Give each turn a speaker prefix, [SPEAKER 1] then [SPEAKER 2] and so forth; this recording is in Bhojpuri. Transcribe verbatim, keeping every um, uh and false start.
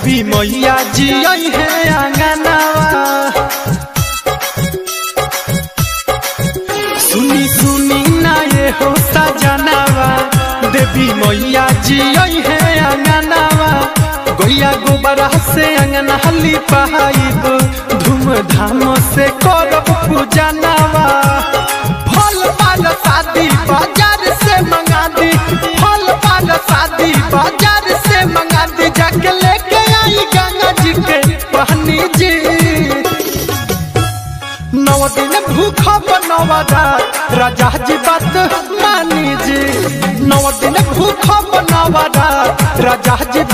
[SPEAKER 1] देवी मैया जी आई है आंगनवा। सुनी सुनी ना ये हो सजनवा, देवी मैया जी आई है आंगनवा। गोया गोबरा से अंगना लिपाइब, धूमधाम से करब पूजनवा। फल पाल शादी बाजार से मंगा दी, फल पाल शादी बाजार से मंगा दी। जाके लेके आई गंगा जी के पानी जी। नौ दिन भूखा बनवादा राजा जी बात मानी जी। नौ दिन भूखा बनवादा राजा जी